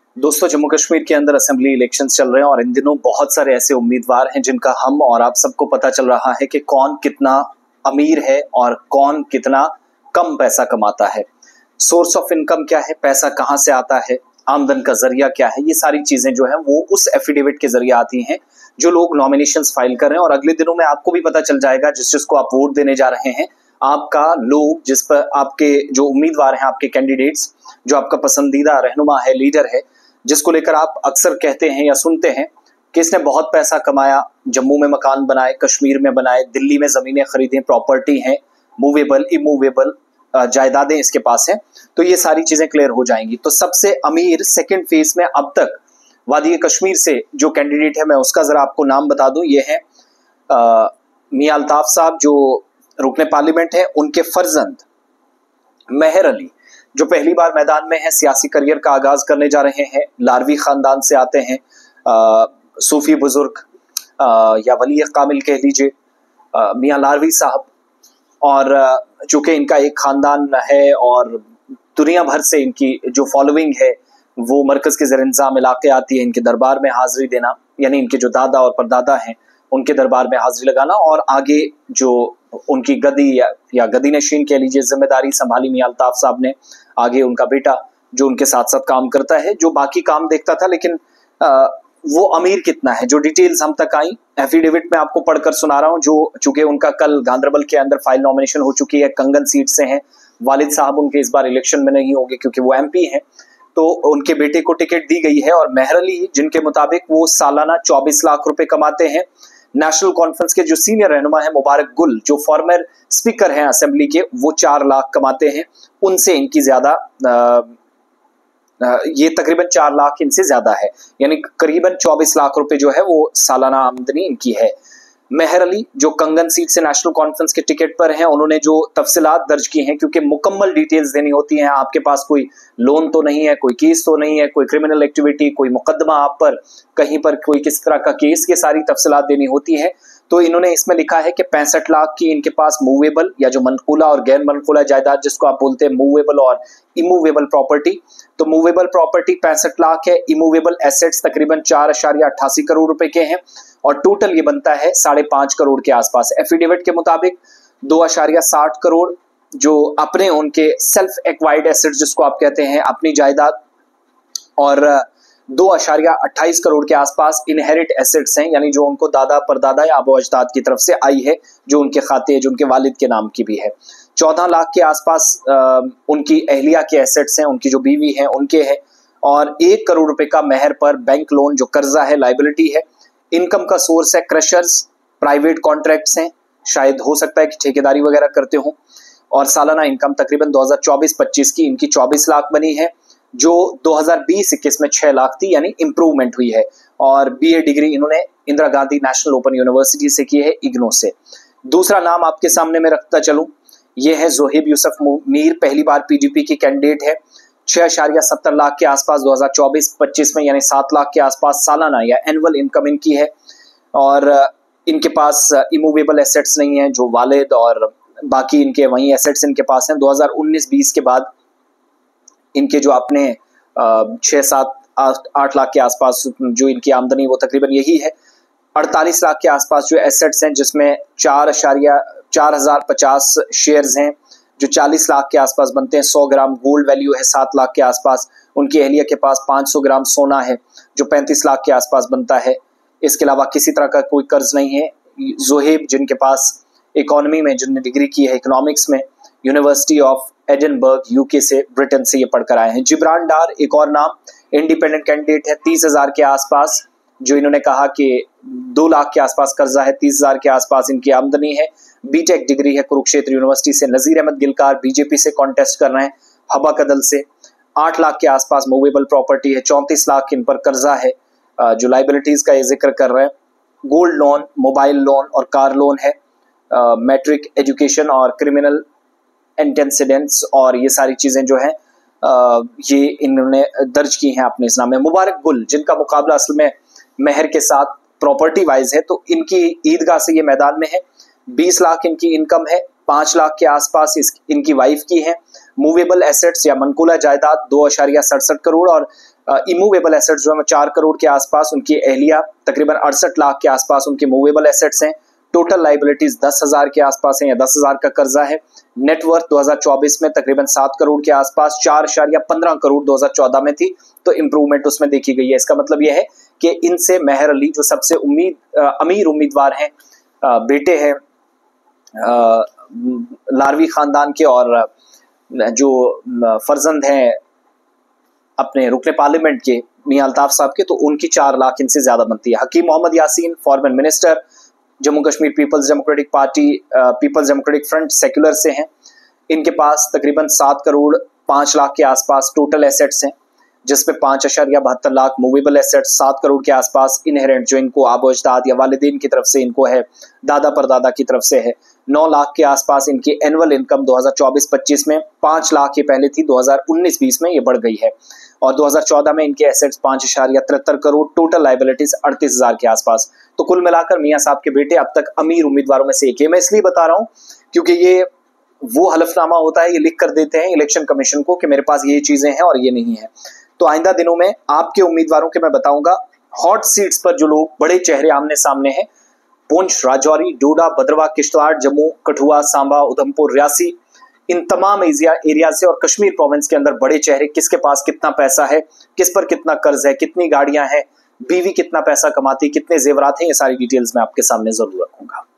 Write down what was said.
दोस्तों, जम्मू कश्मीर के अंदर असेंबली इलेक्शंस चल रहे हैं और इन दिनों बहुत सारे ऐसे उम्मीदवार हैं जिनका हम और आप सबको पता चल रहा है कि कौन कितना अमीर है और कौन कितना कम पैसा कमाता है। सोर्स ऑफ इनकम क्या है, पैसा कहां से आता है, आमदन का जरिया क्या है, ये सारी चीजें जो है वो उस एफिडेविट के जरिए आती हैं जो लोग नॉमिनेशंस फाइल कर रहे हैं। और अगले दिनों में आपको भी पता चल जाएगा जिस जिसको आप वोट देने जा रहे हैं, आपका लोग जिस पर आपके जो उम्मीदवार हैं, आपके कैंडिडेट्स, जो आपका पसंदीदा रहनुमा है, लीडर है, जिसको लेकर आप अक्सर कहते हैं या सुनते हैं कि इसने बहुत पैसा कमाया, जम्मू में मकान बनाए, कश्मीर में बनाए, दिल्ली में जमीनें खरीदें, प्रॉपर्टी हैं, मूवेबल इमूवेबल जायदादें इसके पास हैं, तो ये सारी चीजें क्लियर हो जाएंगी। तो सबसे अमीर सेकंड फेज में अब तक वादी कश्मीर से जो कैंडिडेट है, मैं उसका जरा आपको नाम बता दूं। ये है मियां अल्ताफ साहब, जो रुकने पार्लियामेंट है। उनके फर्जंद मेहर अली, जो पहली बार मैदान में है, सियासी करियर का आगाज करने जा रहे हैं, लारवी खानदान से आते हैं, सूफी बुजुर्ग या वली कामिल कह लीजिए, मियां लारवी साहब। और चूंकि इनका एक खानदान है और दुनिया भर से इनकी जो फॉलोइंग है वो मरकज के ज़ेर इंतज़ाम इलाके आती है इनके दरबार में हाजिरी देना, यानी इनके जो दादा और परदादा हैं उनके दरबार में हाजिरी लगाना, और आगे जो उनकी गदी या गदी नशीन कह लीजिए जिम्मेदारी संभाली मियां अल्ताफ साहब ने। आगे उनका बेटा जो उनके साथ साथ काम करता है, जो बाकी काम देखता था, लेकिन वो अमीर कितना है, जो डिटेल्स हम तक आई एफिडेविट में आपको पढ़कर सुना रहा हूँ। जो चूंकि उनका कल गांधरबल के अंदर फाइल नॉमिनेशन हो चुकी है, कंगन सीट से हैं, वालिद साहब उनके इस बार इलेक्शन में नहीं होंगे क्योंकि वो एमपी हैं, तो उनके बेटे को टिकट दी गई है। और मेहर अली, जिनके मुताबिक वो सालाना 24 लाख रुपए कमाते हैं। नेशनल कॉन्फ्रेंस के जो सीनियर रहनुमा है मुबारक गुल, जो फॉर्मर स्पीकर हैं असेंबली के, वो 4 लाख कमाते हैं। उनसे इनकी ज्यादा ये तकरीबन 4 लाख इनसे ज्यादा है, यानी करीबन 24 लाख रुपए जो है वो सालाना आमदनी इनकी है। मेहर अली जो कंगन सीट से नेशनल कॉन्फ्रेंस के टिकट पर हैं, उन्होंने जो तफसीलात दर्ज की हैं, क्योंकि मुकम्मल डिटेल्स देनी होती हैं, आपके पास कोई लोन तो नहीं है, कोई केस तो नहीं है, कोई क्रिमिनल एक्टिविटी, कोई मुकदमा आप पर, कहीं पर कोई किस तरह का केस, के सारी तफसीलात देनी होती है। तो इन्होंने इसमें लिखा है कि 65 लाख की इनके पास मूवेबल या जो मनकूला और गैर मनकूला जायदाद, जिसको आप बोलते हैं मूवेबल और इमूवेबल प्रॉपर्टी, तो मूवेबल प्रॉपर्टी 65 लाख है, इमूवेबल एसेट्स तकरीबन 4.88 करोड़ रुपए के हैं, और टोटल ये बनता है 5.5 करोड़ के आसपास। एफिडेविट के मुताबिक 2.60 करोड़ जो अपने उनके सेल्फ एक्वायर्ड एसेट्स जिसको आप कहते हैं, अपनी जायदाद, और 2.28 करोड़ के आसपास इनहेरिट एसेट्स हैं, यानी जो उनको दादा परदादा या आबो अजदाद की तरफ से आई है, जो उनके खाते है, जो उनके वालिद के नाम की भी है। 14 लाख के आसपास उनकी अहलिया के एसेट्स हैं, उनकी जो बीवी हैं उनके हैं, और 1 करोड़ रुपए का मेहर पर बैंक लोन जो कर्जा है, लाइबिलिटी है। इनकम का सोर्स है क्रशर्स, प्राइवेट कॉन्ट्रैक्ट्स हैं, शायद हो सकता है कि ठेकेदारी वगैरह करते हो, और सालाना इनकम तकरीबन 2024-25 की इनकी 24 लाख बनी है, जो 2020-21 में 6 लाख थी, यानी इंप्रूवमेंट हुई है। और बीए डिग्री इन्होंने Indira Gandhi national open university से की है, इग्नो से। दूसरा नाम आपके सामने में रखता चलूं, यह है जोहेब यूसुफ मीर, पहली बार पीडीपी की कैंडिडेट है। 6.70 लाख के आसपास 2024-25 में, यानी 7 लाख के आसपास सालाना या एनुअल इनकम इनकी है। और इनके पास इमूवेबल एसेट्स नहीं है, जो वालिद और बाकी इनके वही एसेट्स इनके पास हैं। 2019-20 के बाद इनके जो अपने 6-7-8 लाख के आसपास जो इनकी आमदनी वो तकरीबन यही है। 48 लाख के आसपास जो एसेट्स हैं, जिसमें 4,050 शेयर्स हैं, जो 40 लाख के आसपास बनते हैं। 100 ग्राम गोल्ड वैल्यू है 7 लाख के आसपास। उनकी अहलिया के पास 500 ग्राम सोना है, जो 35 लाख के आसपास बनता है। इसके अलावा किसी तरह का कोई कर्ज नहीं है। जोहेब, जिनके पास इकोनॉमी में, जिनने डिग्री की है इकोनॉमिक्स में, यूनिवर्सिटी ऑफ एडिनबर्ग यूके से, ब्रिटेन से ये पढ़कर आए हैं। जिब्रान डार एक और नाम, इंडिपेंडेंट कैंडिडेट है, 30,000 के आसपास, जो इन्होंने कहा कि 2 लाख के आसपास कर्जा है, 30,000 के आसपास इनकी आमदनी है। बीटेक डिग्री है कुरुक्षेत्र यूनिवर्सिटी से। नजीर अहमद गिलकार बीजेपी से कॉन्टेस्ट कर रहे हैं, हबा कदल से। 8 लाख के आसपास मूवेबल प्रॉपर्टी है, 34 लाख इन पर कर्जा है, जो लाइबिलिटीज का ये जिक्र कर रहे हैं। गोल्ड लोन, मोबाइल लोन और कार लोन है। मैट्रिक एजुकेशन और क्रिमिनल एंटेसिडेंट्स और ये सारी चीजें जो हैं ये इन्होंने दर्ज की हैं अपने इस नाम में। मुबारक गुल, जिनका मुकाबला असल में मेहर के साथ प्रॉपर्टी वाइज है, तो इनकी ईदगाह से ये मैदान में है। 20 लाख इनकी इनकम है, 5 लाख के आसपास इनकी वाइफ की है। मूवेबल एसेट्स या मनकूला जायदाद 2.67 करोड़ और इमूवेबल एसेट्स जो है 4 करोड़ के आसपास उनकी एहलिया, तकरीबन 68 लाख के आसपास उनके मूवेबल एसेट्स हैं। टोटल लाइबिलिटीज 10,000 के आसपास है या 10,000 का कर्जा है। नेटवर्थ 2024 में तकरीबन 7 करोड़ के आसपास, 4.15 करोड़ 2014 में थी, तो इंप्रूवमेंट उसमें देखी गई है। इसका मतलब यह है कि इनसे मेहर अली जो सबसे अमीर उम्मीदवार हैं, बेटे हैं लारवी खानदान के, और जो फर्जंद हैं अपने रुकने पार्लियामेंट के मियां अल्ताफ साहब के, तो उनकी 4 लाख इनसे ज्यादा बनती है। Hakim Mohammad Yasin foreign minister, Jammu Kashmir people's democratic party, people's democratic front secular से हैं। इनके पास तकरीबन 7 करोड़ 5 लाख के आसपास टोटल एसेट्स हैं, जिसमें 5.72 लाख मूवेबल एसेट्स, 7 करोड़ के आसपास इनहेरेंट जो इनको आबो अजदाद या वालिदैन की तरफ से इनको है, दादा परदादा की तरफ से है। 9 लाख के आसपास इनकी एनुअल इनकम 2024-25 में, 5 लाख ये पहले थी, 2019-20 में ये बढ़ गई है। और 2014 में इनके एसेट्स 5.73 करोड़, टोटल लाइबिलिटीज 38,000 के आसपास। तो कुल मिलाकर मियां साहब के बेटे अब तक अमीर उम्मीदवारों में से एक है। मैं इसलिए बता रहा हूं क्योंकि ये वो हलफनामा होता है, ये लिख कर देते हैं इलेक्शन कमीशन को कि मेरे पास ये चीजें हैं और ये नहीं है। तो आइंदा दिनों में आपके उम्मीदवारों के मैं बताऊंगा हॉट सीट्स पर जो लोग बड़े चेहरे आमने सामने हैं, पुंछ, राजौरी, डोडा, भद्रवाह, किश्तवाड़, जम्मू, कठुआ, सांबा, उधमपुर, रियासी, इन तमाम एरिया से और कश्मीर प्रोविंस के अंदर बड़े चेहरे, किसके पास कितना पैसा है, किस पर कितना कर्ज है, कितनी गाड़ियां हैं, बीवी कितना पैसा कमाती, कितने जेवरात हैं, ये सारी डिटेल्स मैं आपके सामने जरूर रखूंगा।